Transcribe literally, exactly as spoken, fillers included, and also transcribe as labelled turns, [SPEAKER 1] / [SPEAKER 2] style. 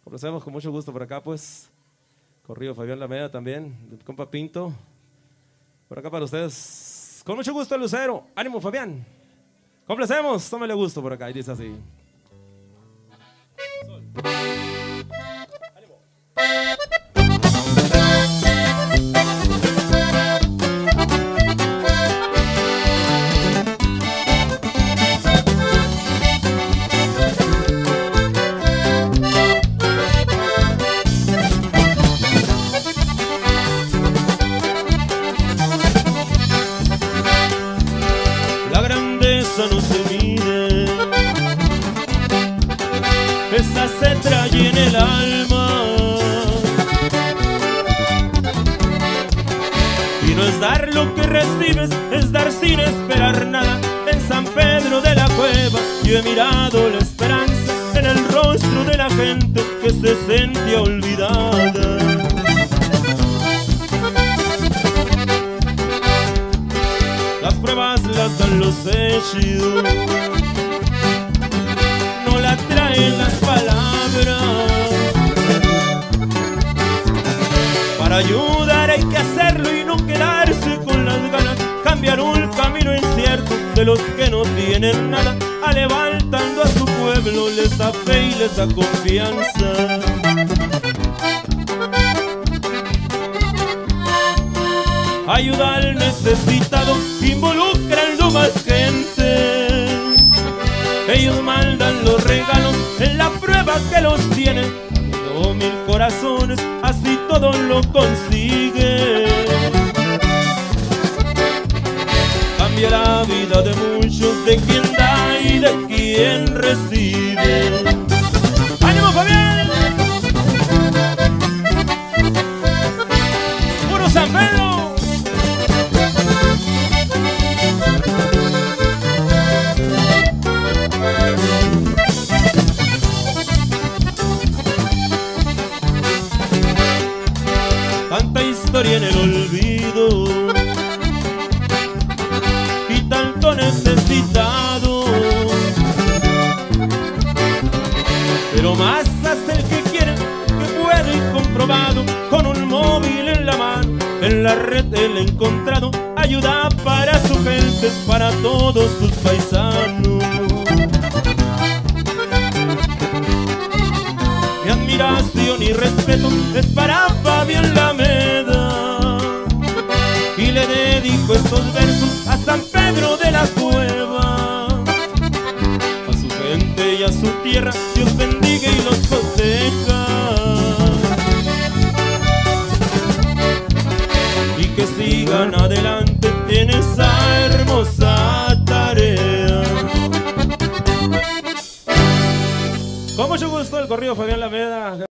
[SPEAKER 1] Conocemos con mucho gusto por acá, pues. Corrido Fabián Lameda también, del compa Pinto. Por acá para ustedes. Con mucho gusto, Lucero. Ánimo, Fabián. Complacemos, tómele gusto por acá. Y dice así. Ánimo.
[SPEAKER 2] No se mide, esa se trae en el alma, y no es dar lo que recibes, es dar sin esperar nada. En San Pedro de la Cueva yo he mirado la esperanza en el rostro de la gente que se sentía olvidada. Las pruebas las dan los hechos, no la traen las palabras. Para ayudar hay que hacerlo y no quedarse con las ganas. Cambiar un camino incierto de los que no tienen nada, a levantando a su pueblo les da fe y les da confianza. Ayuda al necesitado, involucrando más gente. Ellos mandan los regalos en la prueba que los tienen. Uniendo mil corazones, así todo lo consigue. Cambia la vida de muchos, de quien da y de quien recibe. ¡Ánimo, Fabián! ¡Puro San Pedro! Tanta historia en el olvido y tanto necesitado, pero más hace el que quiere, que puede y comprobado. Con un móvil en la mano, en la red él ha encontrado ayuda para su gente, para todos sus paisanos. Mi admiración y respeto es para Fabián Lameda, y le dedico estos versos a San Pedro de la Cueva. A su gente y a su tierra Dios bendiga y los proteja, y que sigan adelante en esa hermosa tarea.
[SPEAKER 1] Con mucho gusto, el corrido Fabián Lameda.